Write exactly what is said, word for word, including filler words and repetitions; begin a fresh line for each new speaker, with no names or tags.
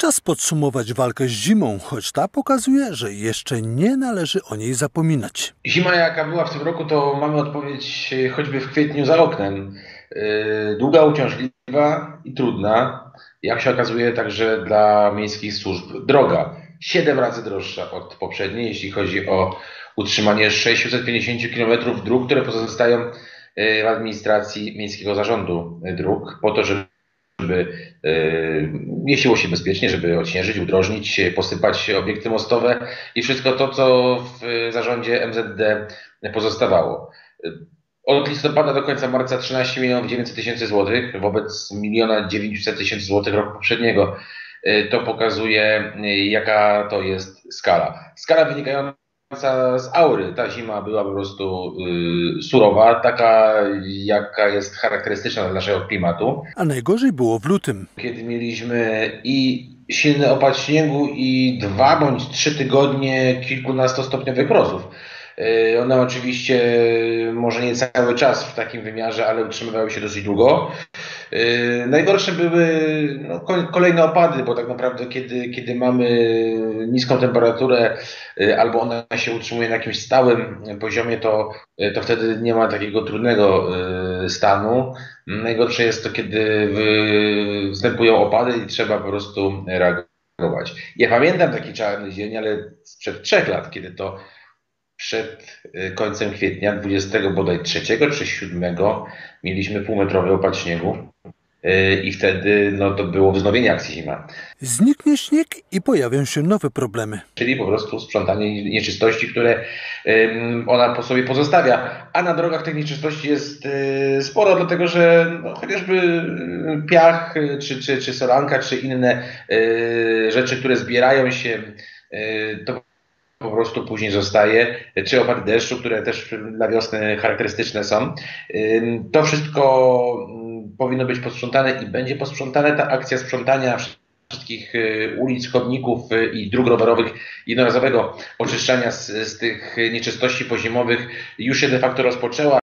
Czas podsumować walkę z zimą, choć ta pokazuje, że jeszcze nie należy o niej zapominać.
Zima jaka była w tym roku, to mamy odpowiedź choćby w kwietniu za oknem. Długa, uciążliwa i trudna. Jak się okazuje, także dla miejskich służb droga. Siedem razy droższa od poprzedniej, jeśli chodzi o utrzymanie sześćset pięćdziesiąt kilometrów dróg, które pozostają w administracji Miejskiego Zarządu Dróg, po to, żeby żeby mieściło się bezpiecznie, żeby odśnieżyć, udrożnić, posypać obiekty mostowe i wszystko to, co w zarządzie M Z D pozostawało. Od listopada do końca marca trzynaście milionów dziewięćset tysięcy złotych wobec miliona dziewięćset tysięcy złotych roku poprzedniego. To pokazuje, jaka to jest skala. Skala wynikająca z aury. Ta zima była po prostu y, surowa, taka jaka jest charakterystyczna dla naszego klimatu.
A najgorzej było w lutym,
Kiedy mieliśmy i silny opad śniegu i dwa bądź trzy tygodnie kilkunastostopniowych mrozów. Y, one oczywiście może nie cały czas w takim wymiarze, ale utrzymywały się dosyć długo. Yy, najgorsze były no, kolejne opady, bo tak naprawdę kiedy, kiedy mamy niską temperaturę yy, albo ona się utrzymuje na jakimś stałym poziomie, to, yy, to wtedy nie ma takiego trudnego yy, stanu. Najgorsze jest to, kiedy wy, występują opady i trzeba po prostu reagować. Ja pamiętam taki czarny dzień, ale sprzed trzech lat, kiedy to przed końcem kwietnia, dwudziestego bodaj trzeciego czy siódmego, mieliśmy półmetrowy opad śniegu i wtedy no, to było wznowienie akcji zima.
Zniknie śnieg i pojawią się nowe problemy.
Czyli po prostu sprzątanie nieczystości, które um, ona po sobie pozostawia. A na drogach tych nieczystości jest y, sporo, dlatego że no, chociażby piach, czy, czy, czy solanka, czy inne y, rzeczy, które zbierają się, y, to po prostu później zostaje, czy opady deszczu, które też dla wiosny charakterystyczne są. To wszystko powinno być posprzątane i będzie posprzątane. Ta akcja sprzątania wszystkich ulic, chodników i dróg rowerowych, jednorazowego oczyszczania z, z tych nieczystości pozimowych już się de facto rozpoczęła.